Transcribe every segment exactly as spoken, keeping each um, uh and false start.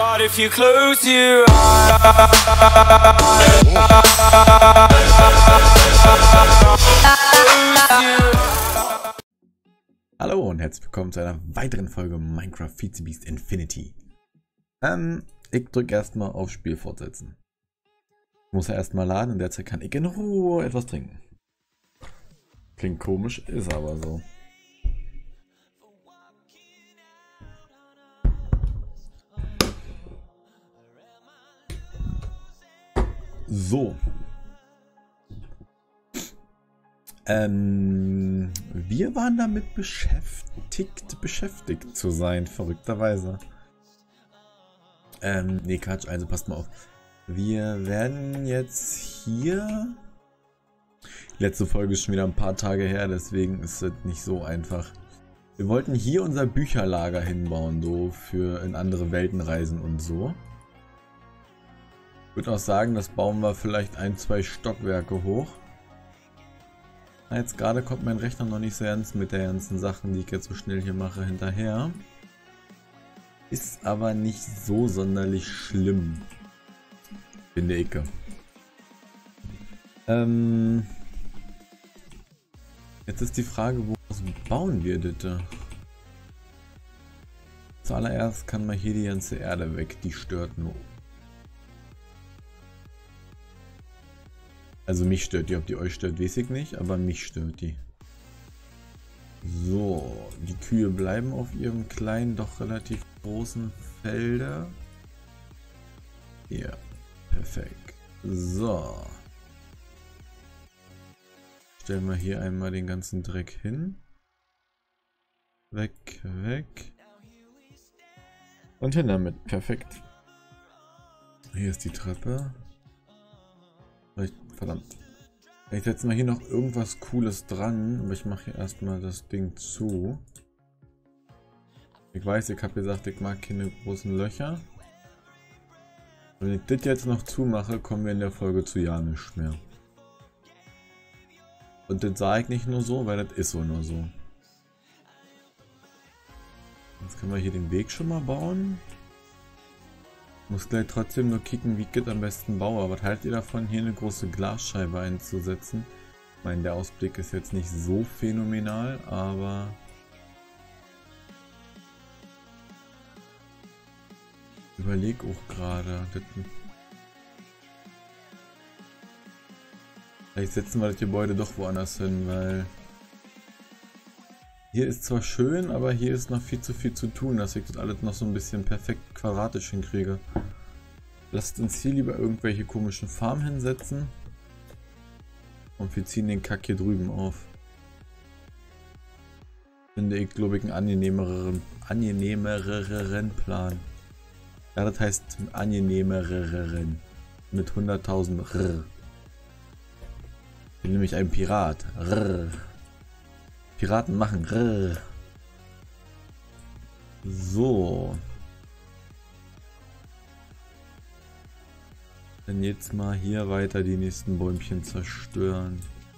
But if you close your eyes, hallo und herzlich willkommen zu einer weiteren Folge Minecraft Feed the Beast Infinity. Ähm, ich drücke erstmal auf Spiel fortsetzen. Ich muss ja erstmal laden, in der Zeit kann ich in Ruhe etwas trinken. Klingt komisch, ist aber so. So. Ähm, wir waren damit beschäftigt, beschäftigt zu sein, verrückterweise. Ähm, nee, Quatsch, also passt mal auf. Wir werden jetzt hier... Die letzte Folge ist schon wieder ein paar Tage her, deswegen ist es nicht so einfach. Wir wollten hier unser Bücherlager hinbauen, so für in andere Welten reisen und so. Ich würde auch sagen, das bauen wir vielleicht ein, zwei Stockwerke hoch. Jetzt gerade kommt mein Rechner noch nicht so ernst mit der ganzen Sachen, die ich jetzt so schnell hier mache, hinterher. Ist aber nicht so sonderlich schlimm, finde ich. Ähm, jetzt ist die Frage, wo bauen wir das? Zuallererst kann man hier die ganze Erde weg, die stört nur. Also mich stört die, ob die euch stört, weiß ich nicht, aber mich stört die. So, die Kühe bleiben auf ihrem kleinen, doch relativ großen Felder. Ja, perfekt. So. Stellen wir hier einmal den ganzen Dreck hin. Weg, weg. Und hin damit, perfekt. Hier ist die Treppe. Verdammt. Ich setze mal hier noch irgendwas Cooles dran, aber ich mache hier erstmal das Ding zu. Ich weiß, ich habe gesagt, ich mag keine großen Löcher. Wenn ich das jetzt noch zumache, kommen wir in der Folge zu ja nicht mehr. Und das sage ich nicht nur so, weil das ist so nur so. Jetzt können wir hier den Weg schon mal bauen. Muss gleich trotzdem nur kicken, wie ich das am besten baue. Was haltet ihr davon, hier eine große Glasscheibe einzusetzen? Ich meine, der Ausblick ist jetzt nicht so phänomenal, aber... Ich überlege auch gerade. Vielleicht setzen wir das Gebäude doch woanders hin, weil... Hier ist zwar schön, aber hier ist noch viel zu viel zu tun, dass ich das alles noch so ein bisschen perfekt quadratisch hinkriege. Lasst uns hier lieber irgendwelche komischen Farmen hinsetzen. Und wir ziehen den Kack hier drüben auf. Finde ich, glaube ich, einen angenehmeren, angenehmereren Plan. Ja, das heißt angenehmereren. Mit hunderttausend R. Ich bin nämlich ein Pirat. R. Piraten machen. Rrr. So. Dann jetzt mal hier weiter die nächsten Bäumchen zerstören.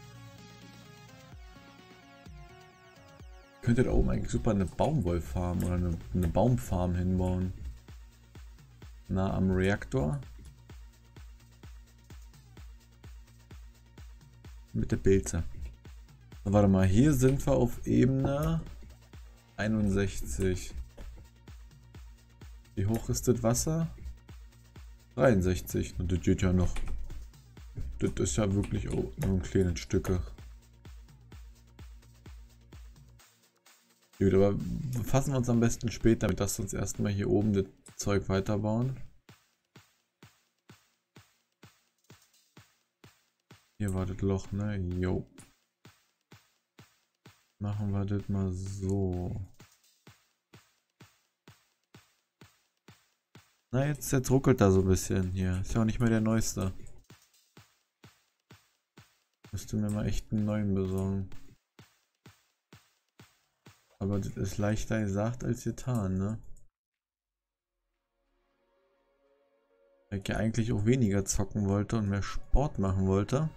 Könnte da oben eigentlich super eine Baumwollfarm oder eine, eine Baumfarm hinbauen. Nah am Reaktor. Mit der Pilze. Warte mal, hier sind wir auf Ebene einundsechzig. Wie hoch ist das Wasser? dreiundsechzig. Und das geht ja noch. Das ist ja wirklich oh, nur ein kleines Stücke. Gut, aber befassen wir uns am besten später damit, dass wir uns erstmal hier oben das Zeug weiterbauen. Hier war das Loch, ne? Jo. Machen wir das mal so. Na, jetzt, jetzt ruckelt da so ein bisschen hier. Ist ja auch nicht mehr der neueste. Müsste mir mal echt einen neuen besorgen. Aber das ist leichter gesagt als getan, ne? Weil ich ja eigentlich auch weniger zocken wollte und mehr Sport machen wollte.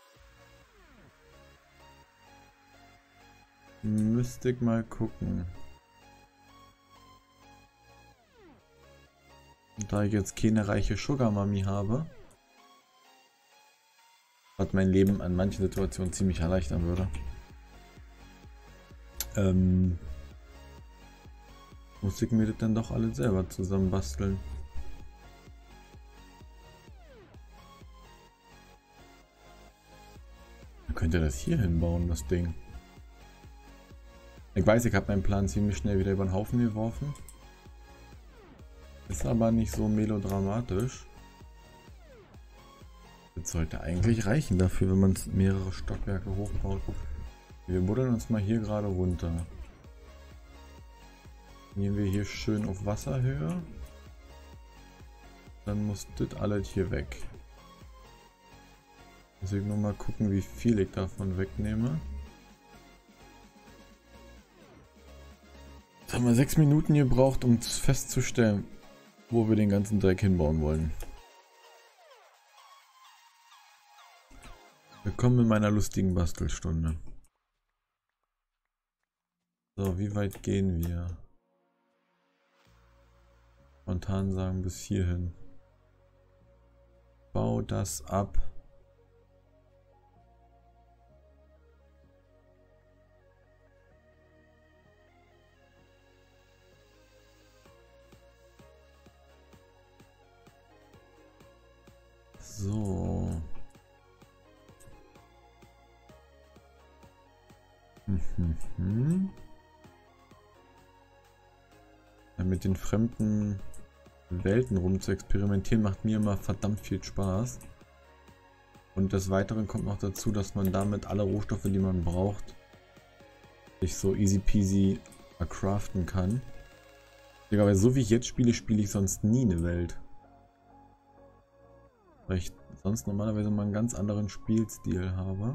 Müsste ich mal gucken. Und da ich jetzt keine reiche Sugar Mami habe, was mein Leben an manchen Situationen ziemlich erleichtern würde, ähm, muss ich mir das dann doch alles selber zusammen basteln. Man könnte das hier hinbauen, das Ding. Ich weiß, ich habe meinen Plan ziemlich schnell wieder über den Haufen geworfen. Ist aber nicht so melodramatisch. Das sollte eigentlich reichen dafür, wenn man mehrere Stockwerke hochbaut. Wir buddeln uns mal hier gerade runter. Nehmen wir hier schön auf Wasserhöhe. Dann muss das alles hier weg. Muss ich nur mal gucken, wie viel ich davon wegnehme. Jetzt haben wir sechs Minuten gebraucht, um festzustellen, wo wir den ganzen Dreck hinbauen wollen. Willkommen in meiner lustigen Bastelstunde. So, wie weit gehen wir? Spontan sagen bis hierhin. Bau das ab. So. Mhm. Ja, mit den fremden Welten rum zu experimentieren macht mir immer verdammt viel Spaß. Und des Weiteren kommt noch dazu, dass man damit alle Rohstoffe, die man braucht, sich so easy peasy craften kann. Aber so wie ich jetzt spiele, spiele ich sonst nie eine Welt. Weil ich sonst normalerweise mal einen ganz anderen Spielstil habe.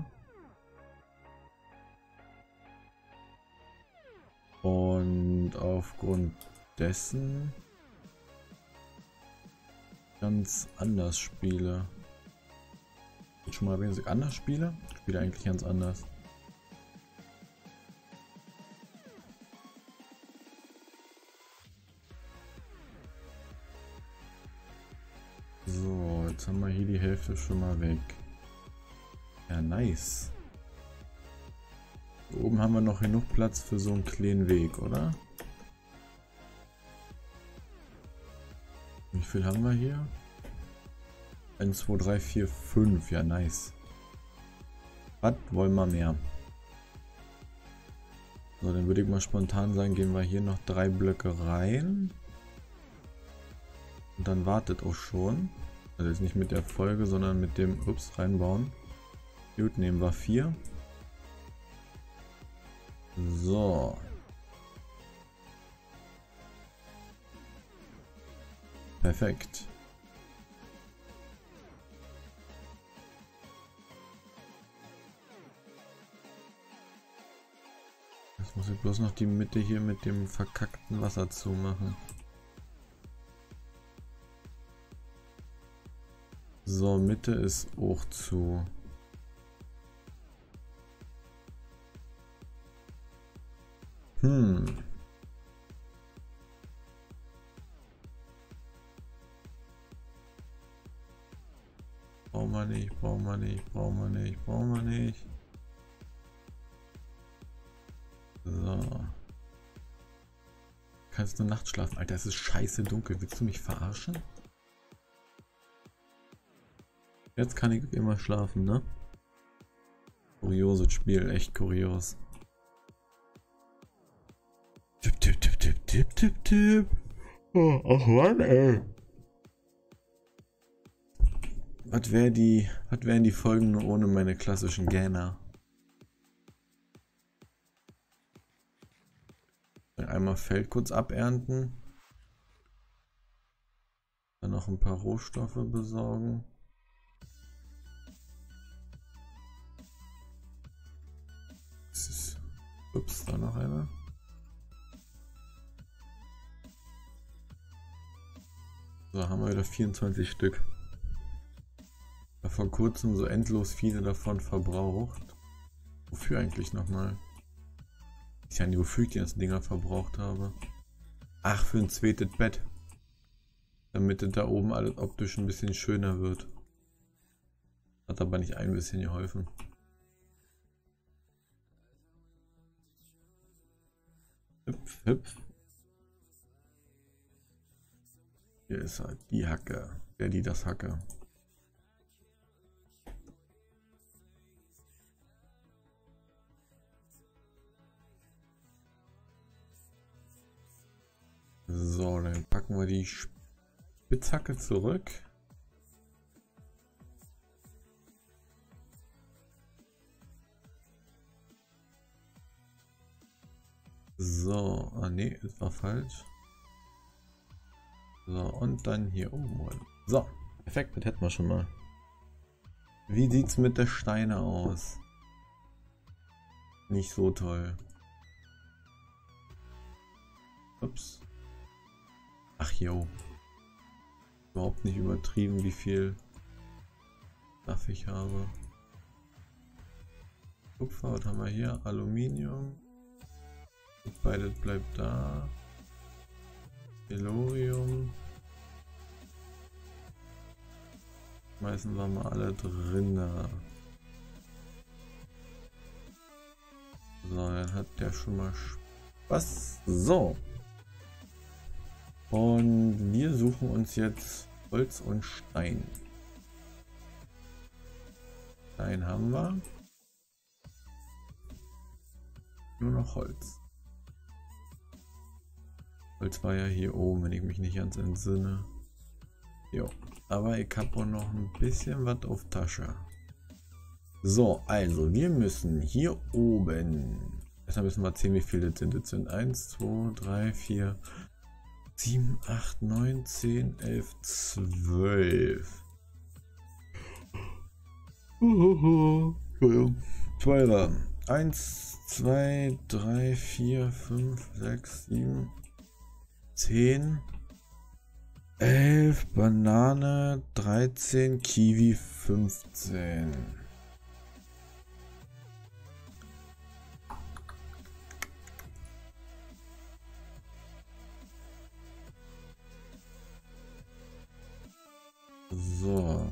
Und aufgrund dessen ganz anders spiele. Ich schon mal erwähnt, dass ich anders spiele? Ich spiele eigentlich ganz anders. So, jetzt haben wir hier die Hälfte schon mal weg. Ja, nice. Hier oben haben wir noch genug Platz für so einen kleinen Weg, oder? Wie viel haben wir hier? eins, zwei, drei, vier, fünf. Ja, nice. Was wollen wir mehr? So, dann würde ich mal spontan sagen, gehen wir hier noch drei Blöcke rein. Und dann wartet auch schon. Also jetzt nicht mit der Folge, sondern mit dem Ups reinbauen. Gut, nehmen wir vier. So. Perfekt. Jetzt muss ich bloß noch die Mitte hier mit dem verkackten Wasser zumachen. So, Mitte ist auch zu. Hm. Brauchen wir nicht, brauchen wir nicht, brauchen wir nicht, brauchen wir nicht. So. Kannst du nachts schlafen? Alter, es ist scheiße dunkel. Willst du mich verarschen? Jetzt kann ich immer schlafen, ne? Kurioses Spiel, echt kurios. Tipp, tipp, tipp, tipp, tipp, tipp, tipp. Oh, ach Mann, ey. Was wäre die, was wären die Folgen nur ohne meine klassischen Gähner? Einmal Feld kurz abernten. Dann noch ein paar Rohstoffe besorgen. Ist, ups, da noch einer. So, haben wir wieder vierundzwanzig Stück. Da vor kurzem so endlos viele davon verbraucht. Wofür eigentlich nochmal? Ich weiß nicht, wofür ich die ganzen Dinger verbraucht habe. Ach, für ein zweites Bett. damit es da oben alles optisch ein bisschen schöner wird. Hat aber nicht ein bisschen geholfen. Hüpf, hüpf. Hier ist halt die Hacke. Der, die das Hacke. So, dann packen wir die Spitzhacke zurück. So, ah ne, ist war falsch. So, und dann hier oben holen. So, perfekt, das hätten wir schon mal. Wie sieht's mit der Steine aus? Nicht so toll. Ups. Ach jo. Überhaupt nicht übertrieben, wie viel Stuff ich habe. Kupfer, was haben wir hier? Aluminium. Beides bleibt da. Tellurium. Schmeißen wir mal alle drin. So, dann hat der schon mal Spaß. So. Und wir suchen uns jetzt Holz und Stein. Stein haben wir. Nur noch Holz. Holz war ja hier oben, wenn ich mich nicht ganz entsinne. Jo, aber ich habe auch noch ein bisschen was auf Tasche. So, also wir müssen hier oben. Erstmal müssen wir zählen, wie viele das sind. Das sind eins, zwei, drei, vier, sieben, acht, neun, zehn, elf, zwölf. zwölf. eins, zwei, drei, vier, fünf, sechs, sieben, zehn, elf, Banane, dreizehn, Kiwi, fünfzehn. So.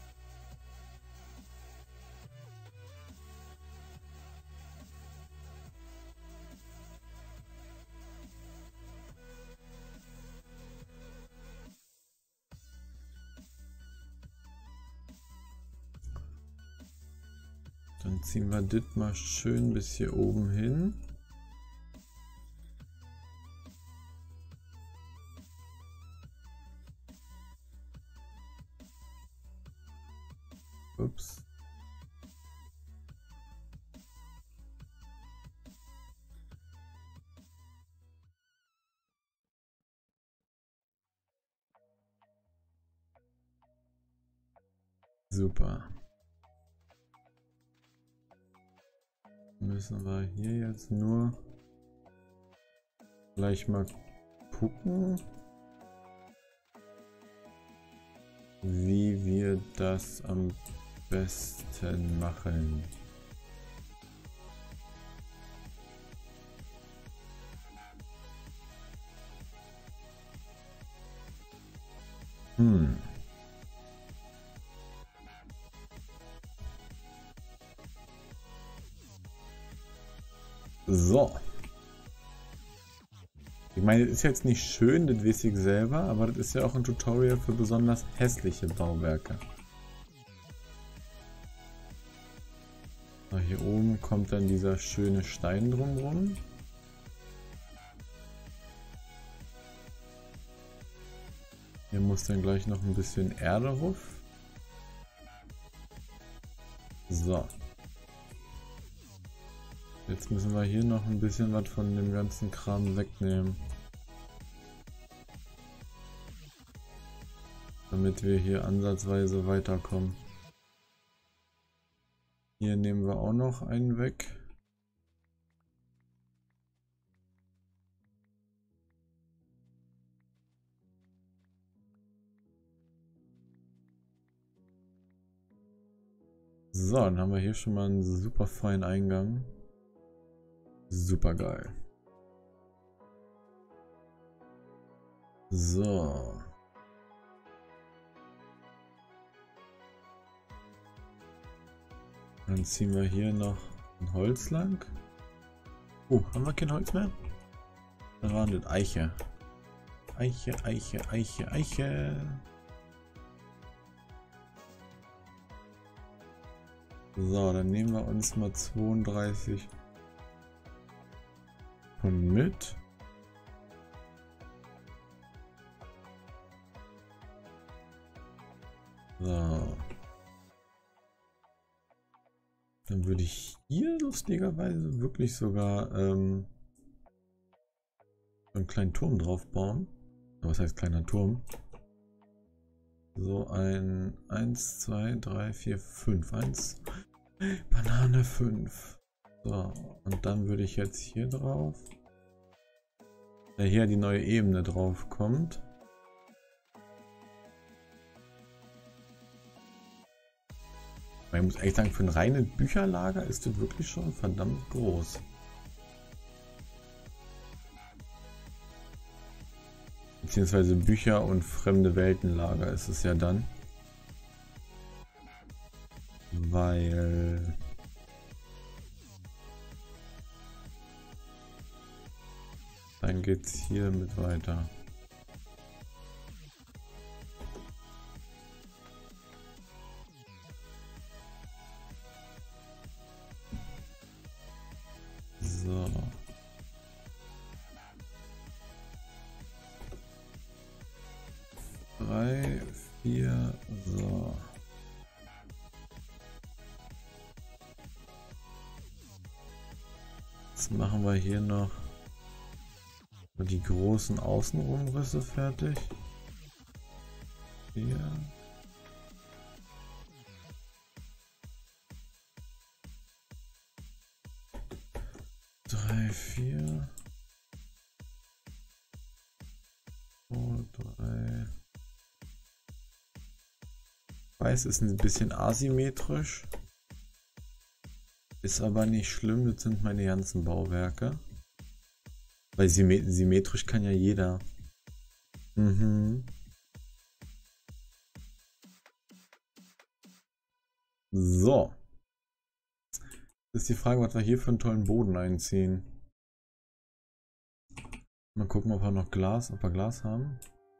Dann ziehen wir das mal schön bis hier oben hin. Ups. Super. Müssen wir hier jetzt nur gleich mal gucken, wie wir das am besten machen. Hm. So. Ich meine, das ist jetzt nicht schön, das weiß ich selber, aber das ist ja auch ein Tutorial für besonders hässliche Bauwerke. So, hier oben kommt dann dieser schöne Stein drumherum. Hier muss dann gleich noch ein bisschen Erde rauf. So. Jetzt müssen wir hier noch ein bisschen was von dem ganzen Kram wegnehmen. Damit wir hier ansatzweise weiterkommen. Hier nehmen wir auch noch einen weg. So, dann haben wir hier schon mal einen super feinen Eingang. Super geil. So. Dann ziehen wir hier noch ein Holz lang. Oh, haben wir kein Holz mehr? Dann waren das Eiche. Eiche, Eiche, Eiche, Eiche. So, dann nehmen wir uns mal zweiunddreißig von mit. So. Dann würde ich hier lustigerweise wirklich sogar ähm, einen kleinen Turm drauf bauen. Was heißt kleiner Turm? So ein eins, zwei, drei, vier, fünf. eins. Banane fünf. So, und dann würde ich jetzt hier drauf. Da hier die neue Ebene drauf kommt. Ich muss echt sagen, für ein reines Bücherlager ist das wirklich schon verdammt groß. Beziehungsweise Bücher- und fremde Weltenlager ist es ja dann. Weil... Dann geht's hier mit weiter. So. Drei, vier, so. Jetzt machen wir hier noch die großen Außenumrisse fertig. Hier. Drei, vier. zwei, drei. Weiß ist ein bisschen asymmetrisch. Ist aber nicht schlimm, das sind meine ganzen Bauwerke. Weil symmetrisch kann ja jeder. Mhm. So. Das ist die Frage, was wir hier für einen tollen Boden einziehen. Mal gucken, ob wir noch Glas, ob wir Glas haben.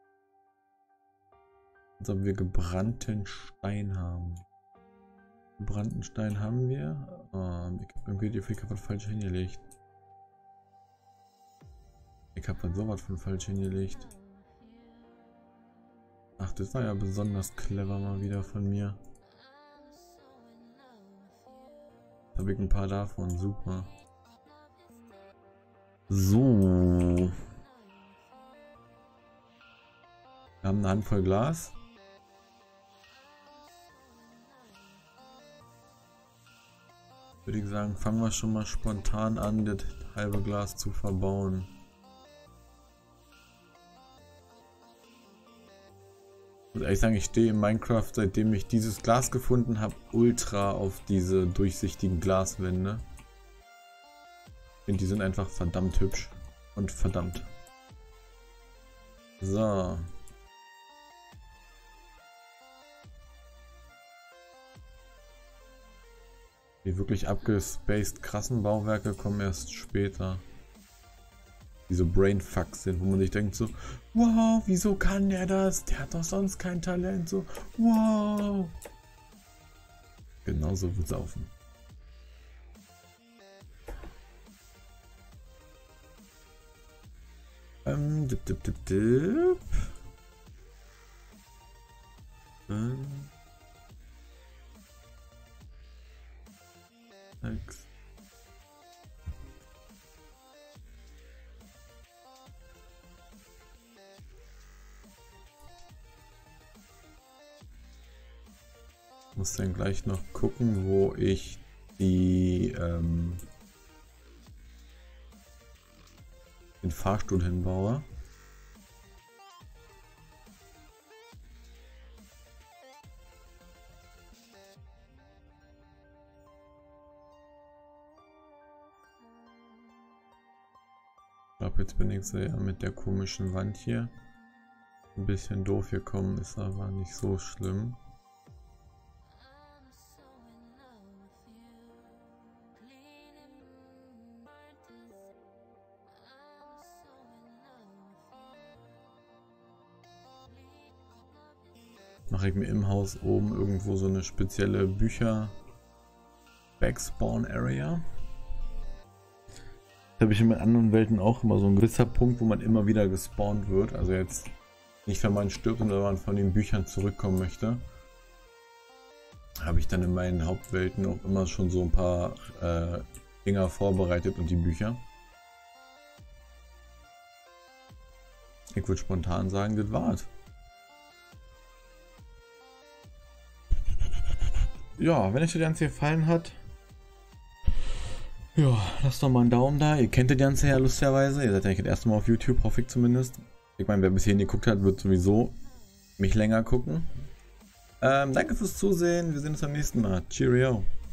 Als ob wir gebrannten Stein haben. Gebrannten Stein haben wir. Oh, ich habe irgendwie die Flicker was falsch hingelegt. Ich habe halt sowas von falsch hingelegt. Ach, das war ja besonders clever mal wieder von mir. Da habe ich ein paar davon, super. So. Wir haben eine Handvoll Glas. Würde ich sagen, fangen wir schon mal spontan an, das halbe Glas zu verbauen. Ich muss ehrlich sagen, ich stehe in Minecraft, seitdem ich dieses Glas gefunden habe, ultra auf diese durchsichtigen Glaswände. Ich finde, die sind einfach verdammt hübsch und verdammt. So. Die wirklich abgespaced krassen Bauwerke kommen erst später. Die so Brainfucks sind, wo man sich denkt so, wow, wieso kann der das? Der hat doch sonst kein Talent. So, wow. Genauso besaufen. Ähm, dip, dip, dip, dip. Ähm. Sechs. Muss dann gleich noch gucken, wo ich die ähm, den Fahrstuhl hinbaue. Ich glaube, jetzt bin ich so ja mit der komischen Wand hier ein bisschen doof gekommen, ist aber nicht so schlimm. mache ich mir im Haus oben irgendwo so eine spezielle Bücher Backspawn Area. Das habe ich in anderen Welten auch immer so ein gewisser Punkt, wo man immer wieder gespawnt wird. Also jetzt nicht, wenn man stirbt, sondern wenn man von den Büchern zurückkommen möchte. Habe ich dann in meinen Hauptwelten auch immer schon so ein paar äh, Dinger vorbereitet und die Bücher. Ich würde spontan sagen, das war's. Ja, wenn euch das Ganze gefallen hat, ja, lasst doch mal einen Daumen da. Ihr kennt das Ganze ja lustigerweise. Ihr seid ja nicht das erste Mal auf YouTube, hoffe ich zumindest. Ich meine, wer bis hierhin geguckt hat, wird sowieso mich länger gucken. Ähm, danke fürs Zusehen. Wir sehen uns beim nächsten Mal. Cheerio.